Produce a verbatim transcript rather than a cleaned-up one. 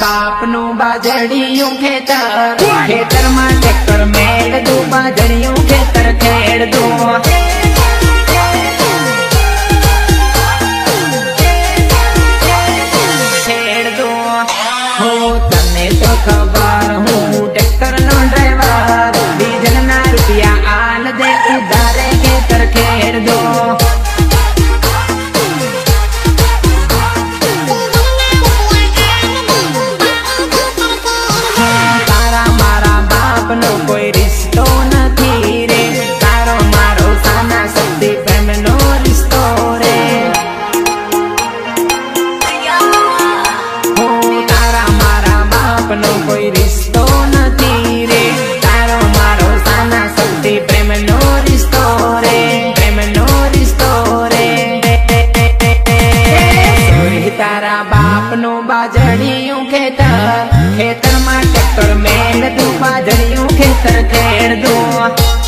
बाप नु बाजड़ियों खेतर खेतर में ट्रैक्टर मेल दू बाजड़ियों खेतर खेड़ दू खेड़ दू हो तने तो खबर हूँ ट्रैक्टर नो ड्राइवर डीजल ना रुपया आल दे उधारे खेतर खेड़ दो कोई रिश्तो नहीं रे तारो मारो साना शक्ति प्रेम नो रिश्तो रे हो तारा मारा बाप नो कोई रिश्तो नहीं रे तारो मारो साना शक्ति प्रेम नो रिश्तो रे प्रेम नो रिश्तो रे तारा बाप नो बाजड़ियों खेतर खेतर में ट्रैक्टर मेल दू बाजड़ियों खेतर खेड़ दो।